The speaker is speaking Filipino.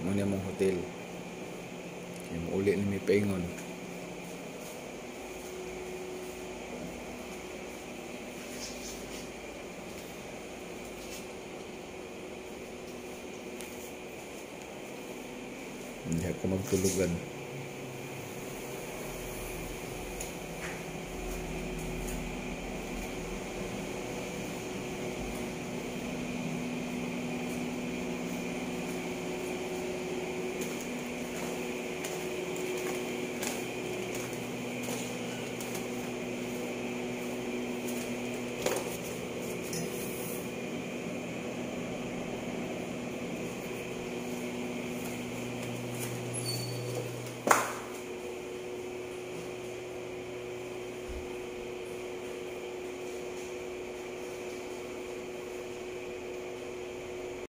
Muna mong hotel. Kaya mauli ni may paingon. Hindi ako magtulugan.